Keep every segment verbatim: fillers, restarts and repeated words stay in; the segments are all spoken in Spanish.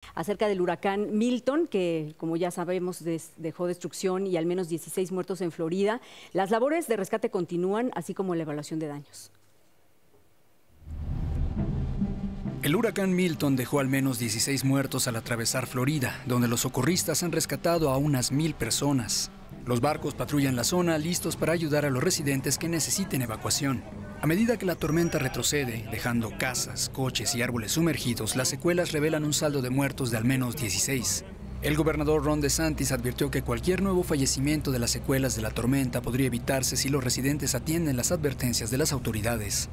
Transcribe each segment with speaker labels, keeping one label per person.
Speaker 1: acerca del huracán Milton, que como ya sabemos des, dejó destrucción y al menos dieciséis muertos en Florida. Las labores de rescate continúan, así como la evaluación de daños.
Speaker 2: El huracán Milton dejó al menos dieciséis muertos al atravesar Florida, donde los socorristas han rescatado a unas mil personas. Los barcos patrullan la zona listos para ayudar a los residentes que necesiten evacuación. A medida que la tormenta retrocede, dejando casas, coches y árboles sumergidos, las secuelas revelan un saldo de muertos de al menos dieciséis. El gobernador Ron DeSantis advirtió que cualquier nuevo fallecimiento de las secuelas de la tormenta podría evitarse si los residentes atienden las advertencias de las autoridades.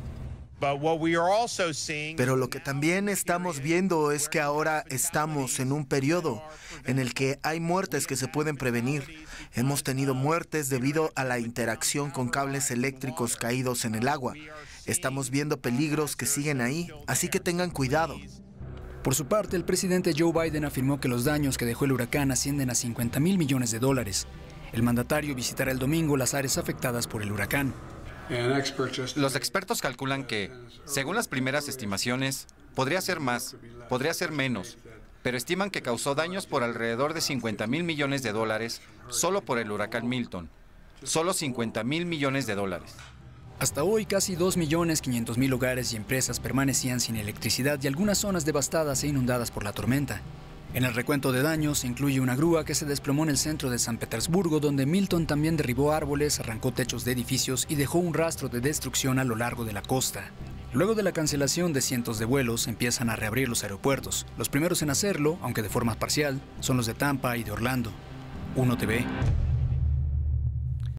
Speaker 3: Pero lo que también estamos viendo es que ahora estamos en un periodo en el que hay muertes que se pueden prevenir. Hemos tenido muertes debido a la interacción con cables eléctricos caídos en el agua. Estamos viendo peligros que siguen ahí, así que tengan cuidado.
Speaker 2: Por su parte, el presidente Joe Biden afirmó que los daños que dejó el huracán ascienden a cincuenta mil millones de dólares. El mandatario visitará el domingo las áreas afectadas por el huracán.
Speaker 4: Los expertos calculan que, según las primeras estimaciones, podría ser más, podría ser menos, pero estiman que causó daños por alrededor de cincuenta mil millones de dólares solo por el huracán Milton. Solo cincuenta mil millones de dólares.
Speaker 2: Hasta hoy, casi dos millones quinientos mil hogares y empresas permanecían sin electricidad y algunas zonas devastadas e inundadas por la tormenta. En el recuento de daños se incluye una grúa que se desplomó en el centro de San Petersburgo, donde Milton también derribó árboles, arrancó techos de edificios y dejó un rastro de destrucción a lo largo de la costa. Luego de la cancelación de cientos de vuelos, empiezan a reabrir los aeropuertos. Los primeros en hacerlo, aunque de forma parcial, son los de Tampa y de Orlando. uno T V.